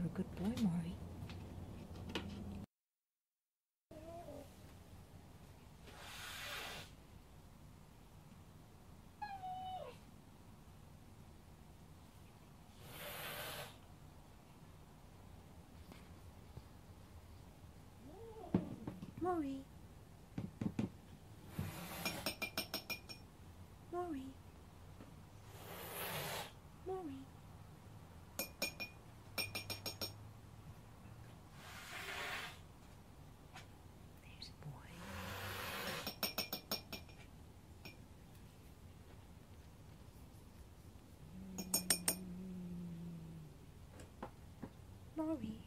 You're a good boy, Morry. Morry. Morry. Morry. There's a boy. Morry.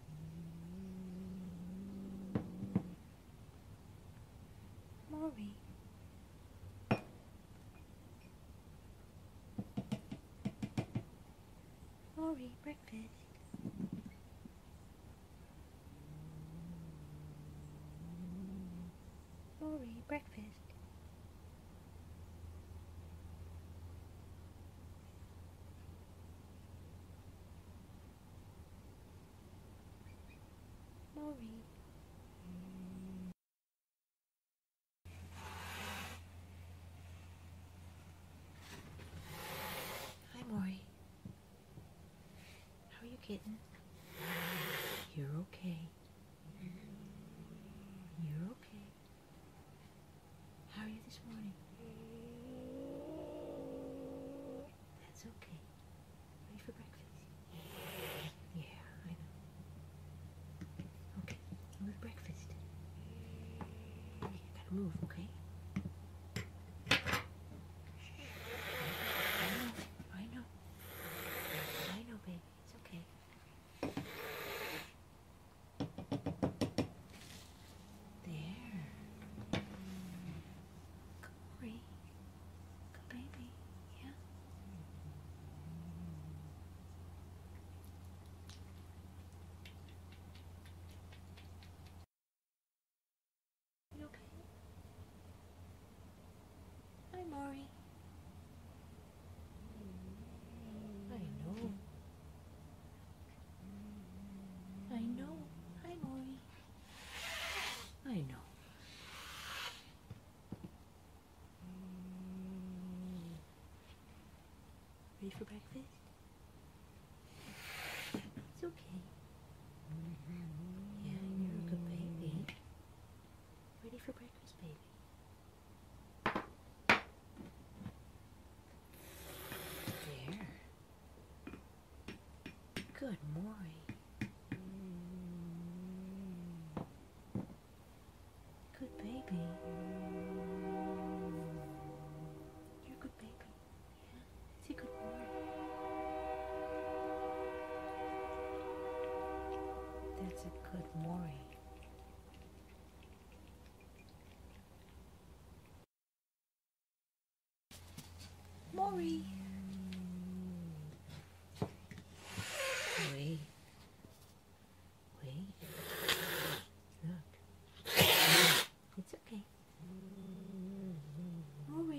Morry. Morry, breakfast. Morry, breakfast. Morry. Hi, Morry. How are you, kitten? You're okay. You're okay. How are you this morning? That's okay. Ready for breakfast? Yeah, I know. Okay, go to breakfast. You gotta move, okay? I know. I know, baby. It's okay. There. Good Morry. Good baby. Yeah. You okay? Hi, Morry. I know. I know. Hi, Morry. I know. Ready for breakfast? It's okay. Yeah, you're a good baby. Ready for breakfast, baby? There. Good Morry. Good baby. You're a good baby. Yeah. Say good Morry. That's a good Morry. Morry. Wait. Wait. Look. It's okay. Morry.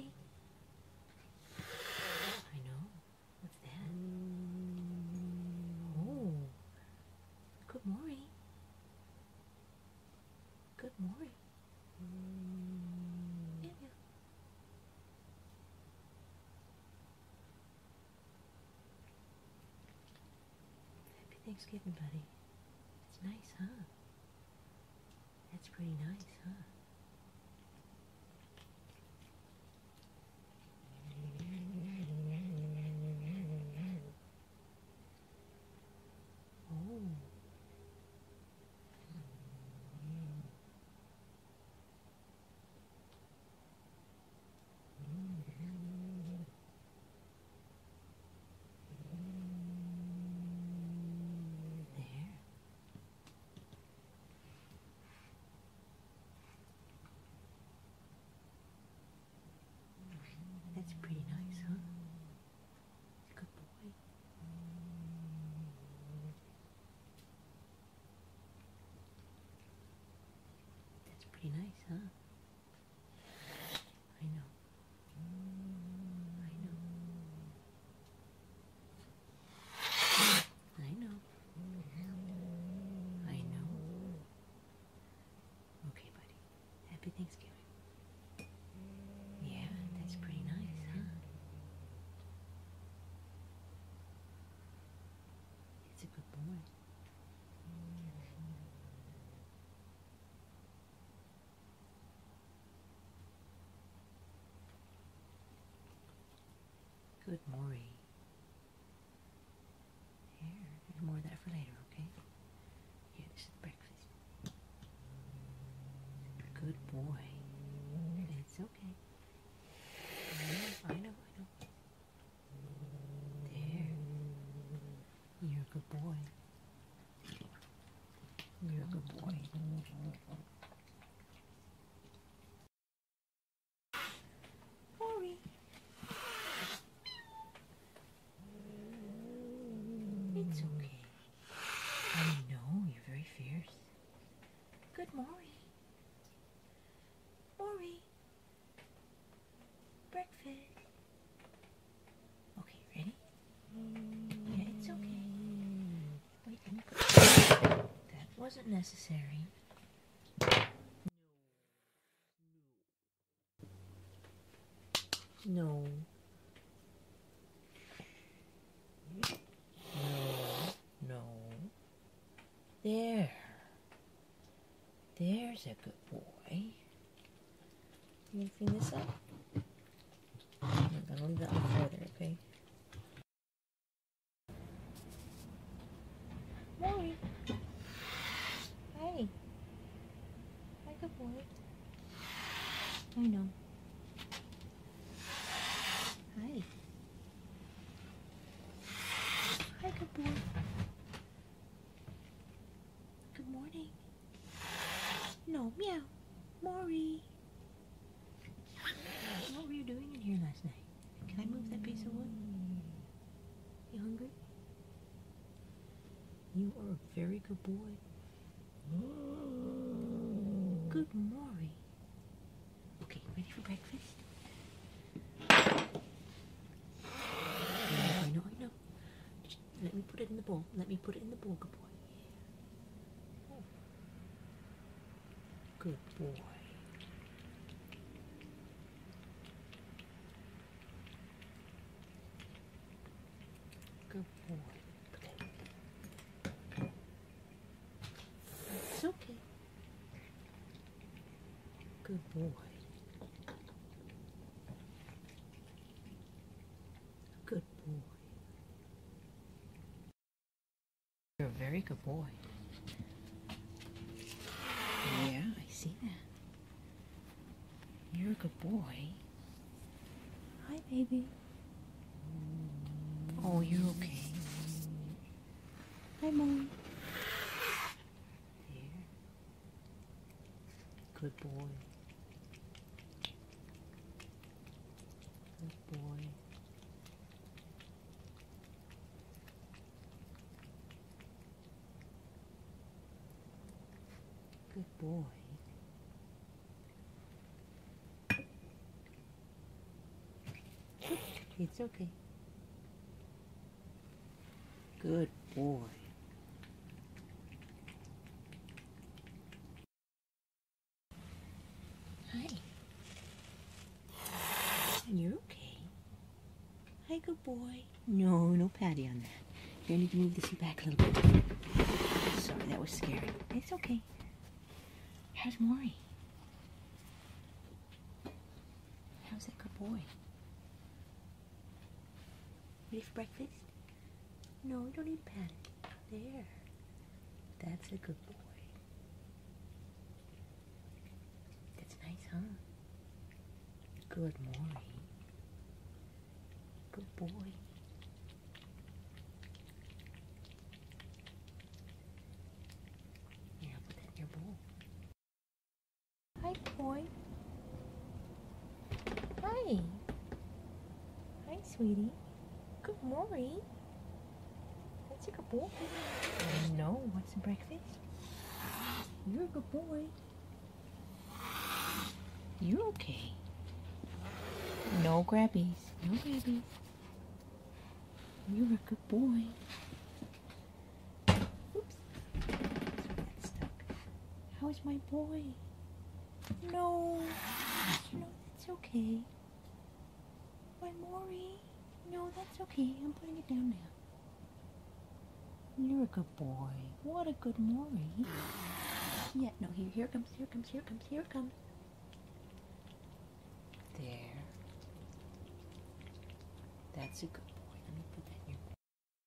I know. What's that? Oh. Good Morry. Good Morry. Emilio. Happy Thanksgiving, buddy. It's nice, huh? That's pretty nice, huh? Oh. There. That's pretty nice, huh? Good boy. That's pretty nice, huh? I know. I know. I know. Happy Thanksgiving. Yeah, that's pretty nice, huh? It's a good boy. Good Morry. Here, more of that for later, okay? Here, this is breakfast. Good boy. It's okay. I know. There. You're a good boy. You're a good boy. Morry. It's okay. I know, you're very fierce. Good Morry. Morry. Breakfast. Okay, ready? Yeah, it's okay. Wait, let me put that wasn't necessary. No. No. There. There's a good boy. You gonna clean this up? I'm gonna leave that one further, okay? Morry. Hi. Hi, good boy. I know. Hi. Hi, good boy. Good morning. No, meow. Morry. What were you doing in here last night? Can I move that piece of wood? You hungry? You are a very good boy. Good Morry. Okay, ready for breakfast? I know. Just let me put it in the bowl. Good boy. Good boy. Good boy. It's okay. Good boy. Good boy. You're a very good boy. Yeah, I see that. You're a good boy. Hi, baby. Oh, you're okay. Hi, Mom. There. Good boy. Good boy. Good boy. It's okay. Good boy. Hi. You're okay. Hi, good boy. No patty on that. Here, I need to move this back a little bit. Sorry, that was scary. It's okay. How's Morry? How's that good boy? Ready for breakfast? No, you don't need to pat it. There. That's a good boy. That's nice, huh? Good Morry. Good boy. Here, I'll put that in your bowl. Hi, boy. Hi. Hi, sweetie. Good Morry. That's a good boy. No, want some breakfast? You're a good boy. You're okay. No grabbies. No grabbies. You're a good boy. Oops. That's stuck. How's my boy? No. okay. My Morry. No, that's okay. I'm putting it down now. You're a good boy. What a good Morry. Yeah, no, here it comes, here it comes, here it comes, here it comes. There. That's a good boy. Let me put that in your bag.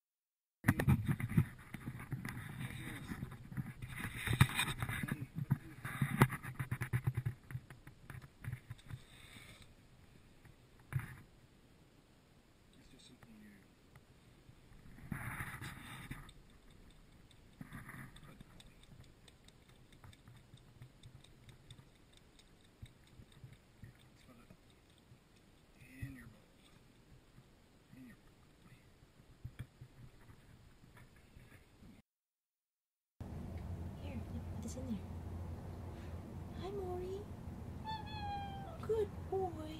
Here, put this in there. Hi, Morry. Good boy.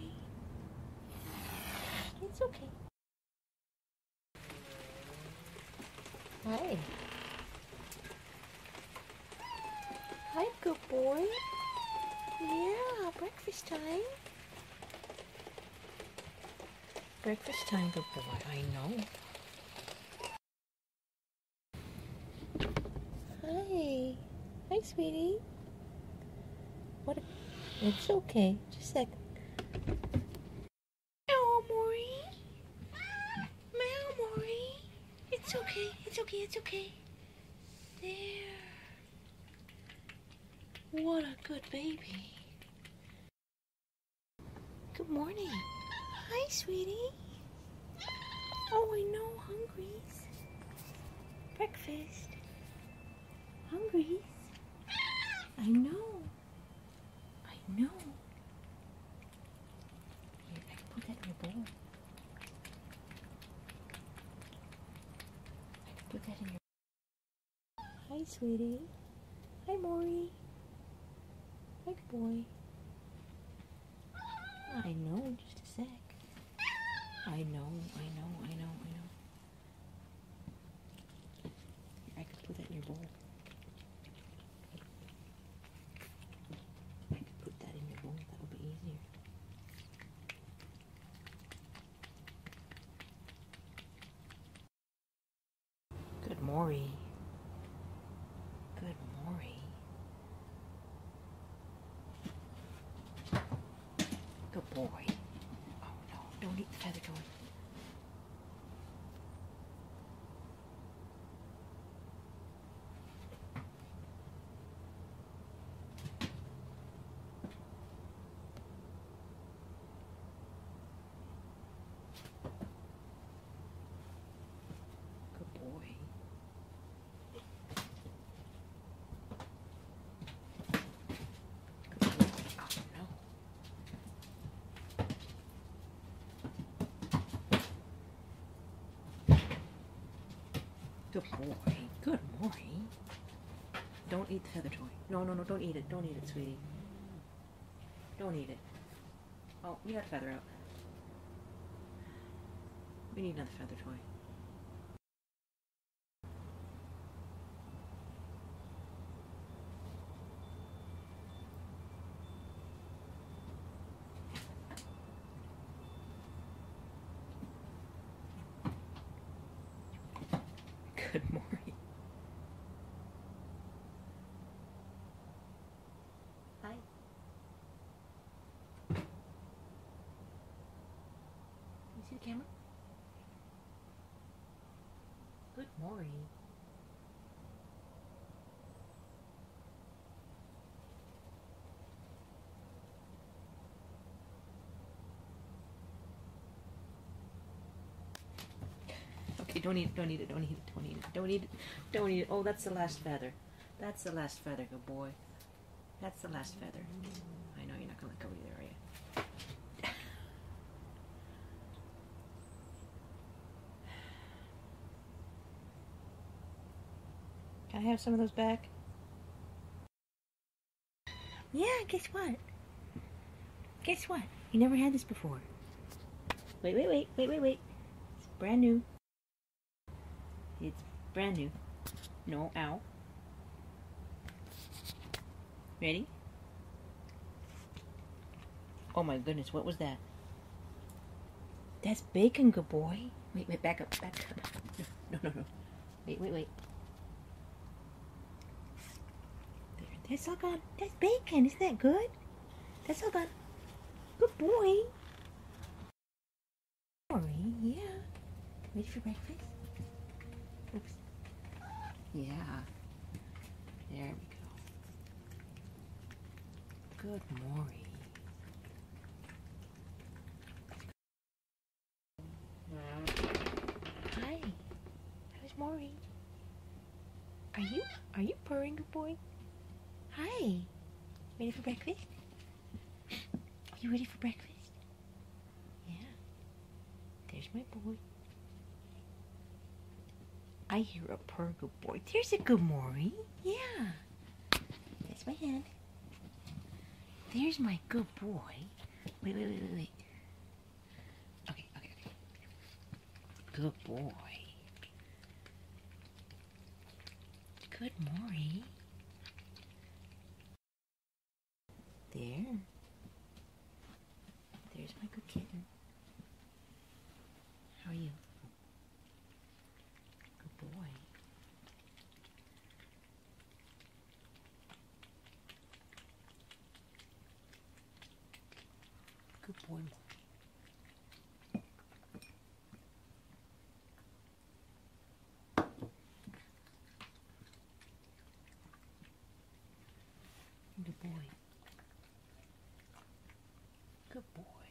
It's okay. Hi. Hi, good boy. Yeah, breakfast time. Breakfast time, good boy. I know. Hi. Hi, sweetie. What? It's okay. Just a sec. Meow, Morry. Meow, Morry. It's okay. It's okay. It's okay. There. What a good baby. Good morning. Hi, sweetie. Oh, I know. Hungries. Breakfast. Hungries. I know. I know. Here, I can put that in your bowl. I can put that in your... Hi, sweetie. Hi, Morry. Hi, good boy. I know, just a sec. I know, I know, I know, I know. Here, I can put that in your bowl. I can put that in your bowl, that'll be easier. Good Morry. Good Morry. Good boy. Oh no, don't eat the feather toy. Good boy. Good boy. Oh no. Good boy. Good Morry. Don't eat the feather toy. No, no, no, don't eat it. Don't eat it, sweetie. Don't eat it. Oh, you got a feather out. We need another feather toy. Good Morry. Hi. You see the camera? Good Morry. Okay, don't eat it, don't eat it, don't eat it, don't eat it, don't eat it, don't eat it. Oh, that's the last feather. That's the last feather, good boy. That's the last feather. I know you're not gonna let go either, are you? Can I have some of those back? Yeah, guess what? Guess what? You never had this before. Wait, wait, wait, wait, wait, wait. It's brand new. It's brand new. No, ow. Ready? Oh my goodness, what was that? That's bacon, good boy. Wait, back up. No. Wait. There, that's all gone. That's bacon, isn't that good? That's all gone. Good boy. Morry, yeah. Ready for breakfast? Oops. Yeah. There we go. Good Morry. Hi. How's Morry? Are you purring, good boy? Hi. Ready for breakfast? Are you ready for breakfast? Yeah. There's my boy. I hear a purr, good boy. There's a good Morry. Yeah. That's my hand. There's my good boy. Wait. Okay. Good boy. Good Morry. There's my good kitten. How are you? Good boy. Good boy, Morry. Good boy. Good boy.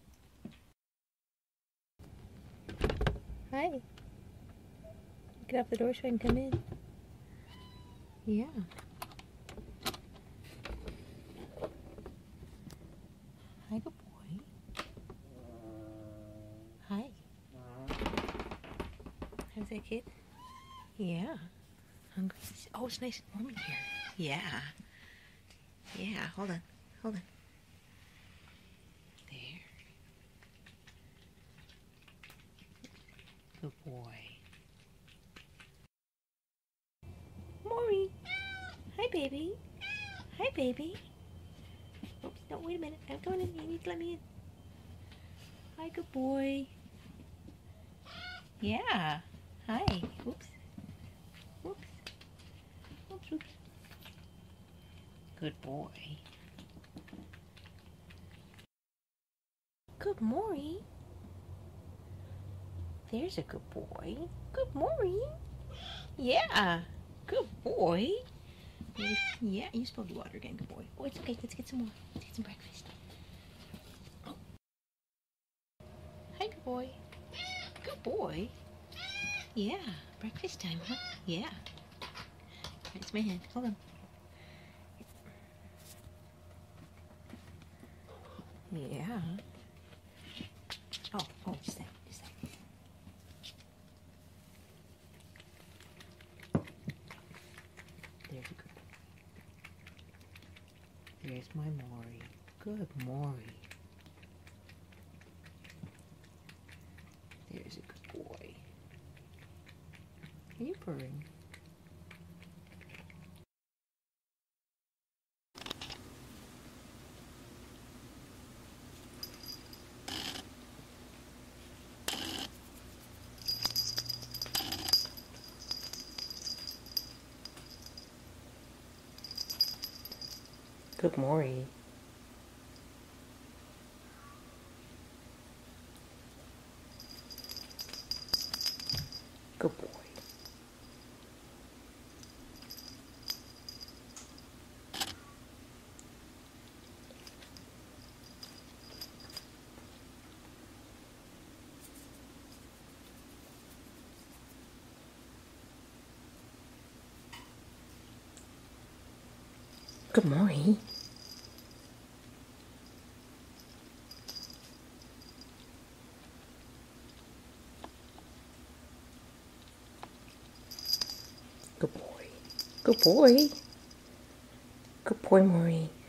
Hi. Get off the door so I can come in. Yeah. Hi, good boy. Hi. How's that, kid? Yeah. Hungry? Oh, it's nice and warm in here. Yeah. Yeah, hold on. There. Good boy. Morry. Hi, baby. Hi, baby. Oops, no, wait a minute. I'm going in. You need to let me in. Hi, good boy. Yeah. Hi. Oops. Good boy. Good Morry. There's a good boy. Good Morry. Yeah. Good boy. Yeah, you spilled the water again, good boy. Oh, it's okay. Let's get some more. Let's get some breakfast. Oh. Hi, good boy. Good boy. Yeah. Breakfast time, huh? Yeah. It's my hand. Hold on. Yeah. Oh, just that. There's a good boy. There's my Morry. Good Morry. There's a good boy. Are you purring? Good Morry. Good boy. Good Morry. Good boy. Good boy. Good boy, Morry.